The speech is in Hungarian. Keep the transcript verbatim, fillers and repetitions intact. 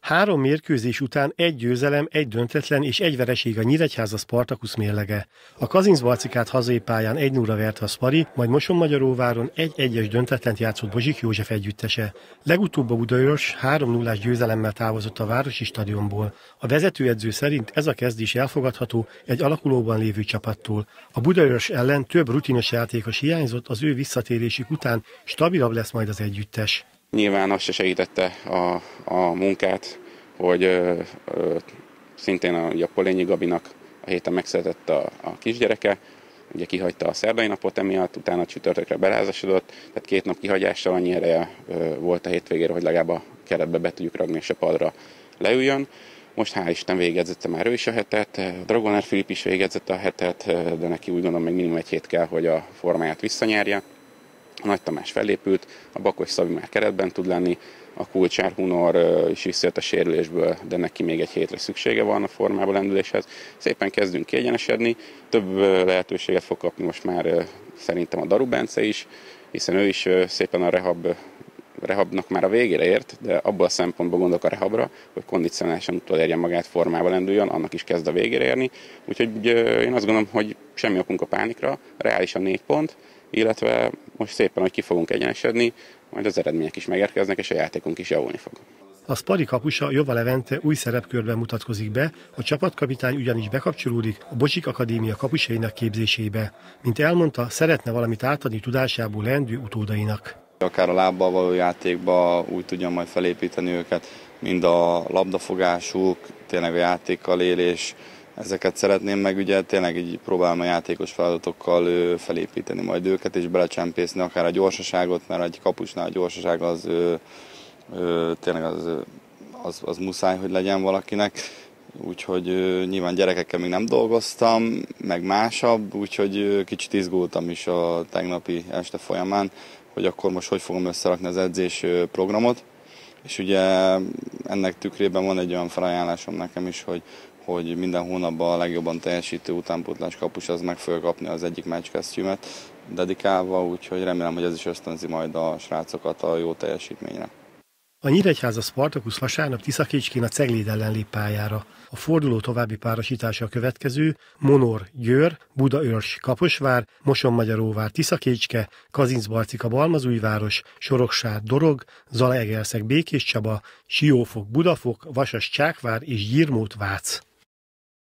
Három mérkőzés után egy győzelem, egy döntetlen és egy vereség a Nyíregyháza Spartacus mérlege. A Kazincbarcikát hazai pályán egy nulla verte a Spari, majd Mosonmagyaróváron egy egyes döntetlent játszott Bozsik József együttese. Legutóbb a Budaörs három nullás győzelemmel távozott a városi stadionból. A vezetőedző szerint ez a kezdés elfogadható egy alakulóban lévő csapattól. A Budaörs ellen több rutinos játékos hiányzott, az ő visszatérésük után stabilabb lesz majd az együttes. Nyilván azt se segítette a, a munkát, hogy ö, ö, szintén a, a Polényi Gabinak a héten megszületett a, a kisgyereke, ugye kihagyta a szerdai napot emiatt, utána csütörtökre belázasodott, tehát két nap kihagyással annyi ereje ö, volt a hétvégére, hogy legalább a keretbe be tudjuk ragni és a padra leüljön. Most hál' Isten végedzette már ő is a hetet, Dragoner Filip is végedzette a hetet, de neki úgy gondolom még minimum egy hét kell, hogy a formáját visszanyerje. A Nagy Tamás felépült, a Bakos Szabi már keretben tud lenni, a Kulcsár Hunor is visszajött a sérülésből, de neki még egy hétre szüksége van a formába lendüléshez. Szépen kezdünk kiegyenesedni, több lehetőséget fog kapni most már szerintem a Daru Bence is, hiszen ő is szépen a rehab, rehabnak már a végére ért, de abból a szempontból gondolok a rehabra, hogy kondicionálisan utolérjen magát, formába lendüljön, annak is kezd a végére érni. Úgyhogy én azt gondolom, hogy semmi okunk a pánikra, reálisan négy pont, illetve most szépen, hogy ki fogunk egyenesedni, majd az eredmények is megérkeznek, és a játékunk is javulni fog. A Spari kapusa Jova Levente új szerepkörben mutatkozik be, a csapatkapitány ugyanis bekapcsolódik a Bozsik Akadémia kapusainak képzésébe. Mint elmondta, szeretne valamit átadni tudásából leendő utódainak. Akár a lábbal való játékba úgy tudjam majd felépíteni őket, mind a labdafogásuk, tényleg a játékkal élés. Ezeket szeretném meg ugye tényleg így próbálom a játékos feladatokkal felépíteni majd őket, és belecsempészni akár a gyorsaságot, mert egy kapusnál a gyorsaság az ö, ö, tényleg az, az, az muszáj, hogy legyen valakinek. Úgyhogy ö, nyilván gyerekekkel még nem dolgoztam, meg másabb, úgyhogy ö, kicsit izgultam is a tegnapi este folyamán, hogy akkor most hogy fogom összerakni az edzés programot. És ugye ennek tükrében van egy olyan felajánlásom nekem is, hogy hogy minden hónapban a legjobban teljesítő utánpótlás kapus az meg fogja kapni az egyik meccskesztyűmet dedikálva, úgyhogy remélem, hogy ez is ösztönzi majd a srácokat a jó teljesítményre. A Nyíregyháza Spartacus vasárnap Tiszakécskén a Cegléd ellen lép pályára. A forduló további párosítása a következő: Monor Győr, Budaörs Kaposvár, Mosonmagyaróvár Tiszakécske, Kazincbarcika Balmazújváros, Soroksár Dorog, Zalaegerszeg Békéscsaba, Siófok Budafok, Vasas Csákvár és Gyirmót Vác.